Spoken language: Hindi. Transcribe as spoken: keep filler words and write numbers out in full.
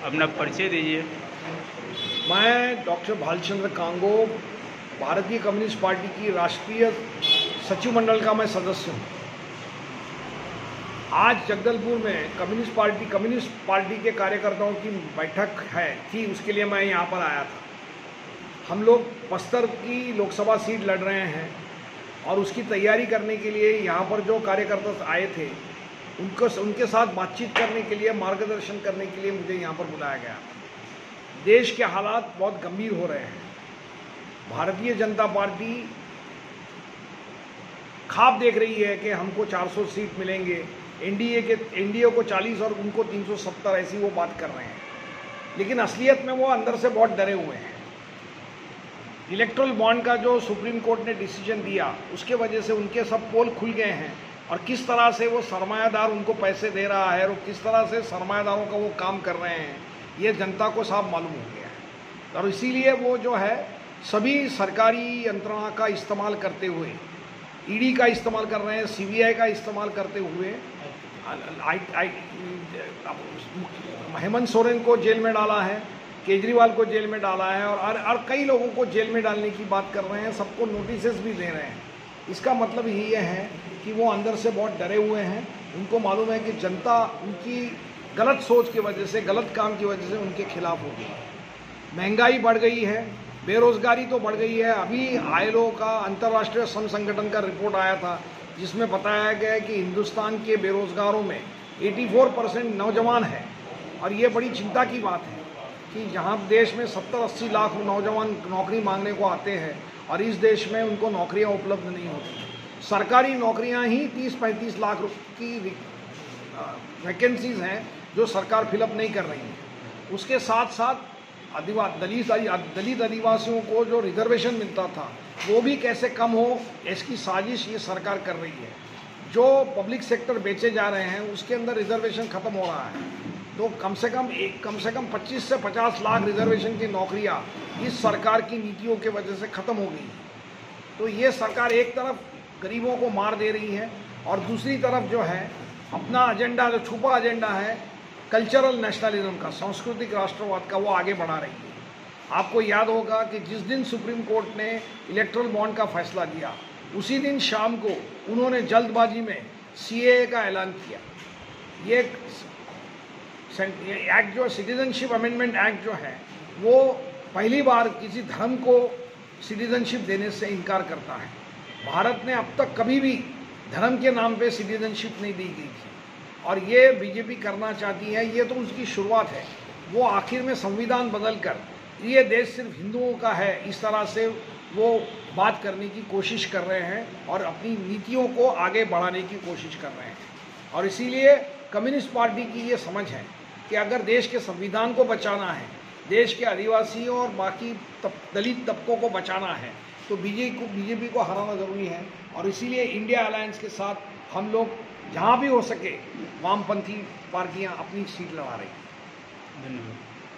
अपना परिचय दीजिए। मैं डॉक्टर भालचंद्र कांगो, भारतीय कम्युनिस्ट पार्टी की राष्ट्रीय सचिव मंडल का मैं सदस्य हूँ। आज जगदलपुर में कम्युनिस्ट पार्टी कम्युनिस्ट पार्टी के कार्यकर्ताओं की बैठक है थी, उसके लिए मैं यहाँ पर आया था। हम लोग बस्तर की लोकसभा सीट लड़ रहे हैं और उसकी तैयारी करने के लिए यहाँ पर जो कार्यकर्ता आए थे उनको उनके साथ बातचीत करने के लिए, मार्गदर्शन करने के लिए मुझे यहाँ पर बुलाया गया। देश के हालात बहुत गंभीर हो रहे हैं। भारतीय जनता पार्टी ख्वाब देख रही है कि हमको चार सौ सीट मिलेंगे, एनडीए के एनडीए को चालीस और उनको तीन सौ सत्तर, ऐसी वो बात कर रहे हैं, लेकिन असलियत में वो अंदर से बहुत डरे हुए हैं। इलेक्ट्रल बॉन्ड का जो सुप्रीम कोर्ट ने डिसीजन दिया, उसके वजह से उनके सब पोल खुल गए हैं और किस तरह से वो सरमायादार उनको पैसे दे रहा है और किस तरह से सरमायादारों का वो काम कर रहे हैं, ये जनता को साफ मालूम हो गया है। और इसीलिए वो जो है सभी सरकारी यंत्रणा का इस्तेमाल करते हुए, ईडी का इस्तेमाल कर रहे हैं, सीबीआई का इस्तेमाल करते हुए आई, आई, हेमंत सोरेन को जेल में डाला है, केजरीवाल को जेल में डाला है और और कई लोगों को जेल में डालने की बात कर रहे हैं, सबको नोटिसेस भी दे रहे हैं। इसका मतलब ये है कि वो अंदर से बहुत डरे हुए हैं। उनको मालूम है कि जनता उनकी गलत सोच की वजह से, गलत काम की वजह से उनके खिलाफ हो गई। महंगाई बढ़ गई है, बेरोजगारी तो बढ़ गई है। अभी आईएलओ का, अंतर्राष्ट्रीय श्रम संगठन का रिपोर्ट आया था जिसमें बताया गया कि हिंदुस्तान के बेरोजगारों में चौरासी परसेंट नौजवान है। और ये बड़ी चिंता की बात है कि जहाँ देश में सत्तर अस्सी लाख नौजवान नौकरी मांगने को आते हैं और इस देश में उनको नौकरियाँ उपलब्ध नहीं होती। सरकारी नौकरियाँ ही तीस पैंतीस लाख की वैकेंसीज हैं जो सरकार फिलअप नहीं कर रही है। उसके साथ साथ आदिवा दलित दलित आदिवासियों को जो रिजर्वेशन मिलता था वो भी कैसे कम हो, इसकी साजिश ये सरकार कर रही है। जो पब्लिक सेक्टर बेचे जा रहे हैं उसके अंदर रिजर्वेशन खत्म हो रहा है, तो कम से कम एक कम से कम पच्चीस से पचास लाख रिजर्वेशन की नौकरियां इस सरकार की नीतियों के वजह से ख़त्म हो गई। तो ये सरकार एक तरफ गरीबों को मार दे रही है और दूसरी तरफ जो है अपना एजेंडा, जो छुपा एजेंडा है कल्चरल नेशनलिज्म का, सांस्कृतिक राष्ट्रवाद का, वो आगे बढ़ा रही है। आपको याद होगा कि जिस दिन सुप्रीम कोर्ट ने इलेक्ट्रल बॉन्ड का फैसला दिया, उसी दिन शाम को उन्होंने जल्दबाजी में सीएए का ऐलान किया। ये एक्ट जो सिटीजनशिप अमेंडमेंट एक्ट जो है वो पहली बार किसी धर्म को सिटीजनशिप देने से इनकार करता है। भारत ने अब तक कभी भी धर्म के नाम पे सिटीजनशिप नहीं दी गई थी और ये बीजेपी करना चाहती है। ये तो उसकी शुरुआत है। वो आखिर में संविधान बदल कर ये देश सिर्फ हिंदुओं का है, इस तरह से वो बात करने की कोशिश कर रहे हैं और अपनी नीतियों को आगे बढ़ाने की कोशिश कर रहे हैं। और इसीलिए कम्युनिस्ट पार्टी की ये समझ है कि अगर देश के संविधान को बचाना है, देश के आदिवासियों और बाकी तब, दलित तबकों को बचाना है, तो बीजेपी को बीजेपी को हराना ज़रूरी है। और इसीलिए इंडिया अलायंस के साथ हम लोग जहाँ भी हो सके वामपंथी पार्टियाँ अपनी सीट लड़ा रही हैं। धन्यवाद।